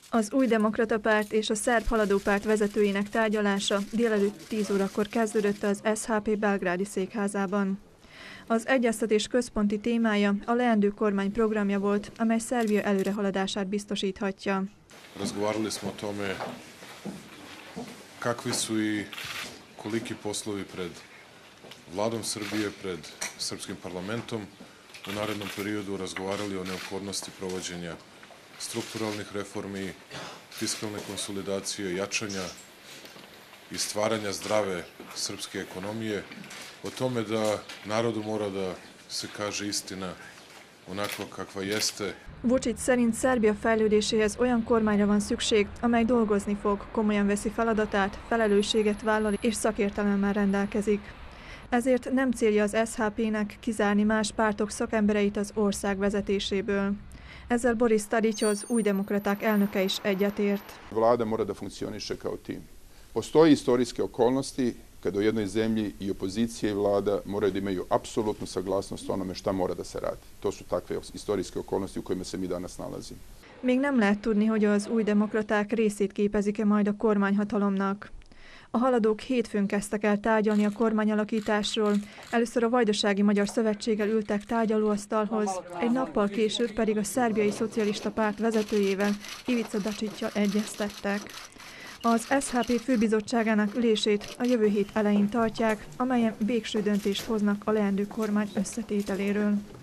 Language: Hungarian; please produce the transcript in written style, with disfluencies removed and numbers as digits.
Az Új Demokrata Párt és a Szerb Haladó Párt vezetőinek tárgyalása délelőtt 10 órakor kezdődött az SHP belgrádi székházában. Az egyeztetés központi témája a leendő kormány programja volt, amely Szerbia előrehaladását biztosíthatja. Razgovarali smo o tome kakvi su I koliki poslovi pred vladom Srbije, pred srpskim parlamentom. U narednom periodu razgovarali o neophodnosti provođenja strukturalnih reformi, fiskalne konsolidacije, jačanja I stvaranja zdrave srpske ekonomije, o tome da narodu mora da se kaže istina onako kakva jeste. Vučić szerint Szerbia fejlődéséhez olyan kormányra van szükség, amely dolgozni fog, komolyan veszi feladatát, felelősséget vállal és szakértelemmel rendelkezik. Ezért nem célja az SHP-nek kizárni más pártok szakembereit az ország vezetéséből. Ezzel Boris Tadić, az Új Demokraták elnöke is egyetért. Vlada mora da funkcioniše kao tim. Postoje istorijske okolnosti kada u jednoj zemlji I opozicija I vlada moraju da imaju apsolutnu saglasnost o onome šta mora da se radi. To su takve istorijske okolnosti u kojima se mi danas nalazimo. Még nem lehet tudni, hogy az új demokraták részét képezik-e majd a kormányhatalomnak. A haladók hétfőn kezdtek el tárgyalni a kormányalakításról. Először a Vajdasági Magyar Szövetséggel ültek tárgyalóasztalhoz, egy nappal később pedig a Szerbiai Szocialista Párt vezetőjével, Ivica Dačićsal egyeztettek. Az SHP főbizottságának ülését a jövő hét elején tartják, amelyen végső döntést hoznak a leendő kormány összetételéről.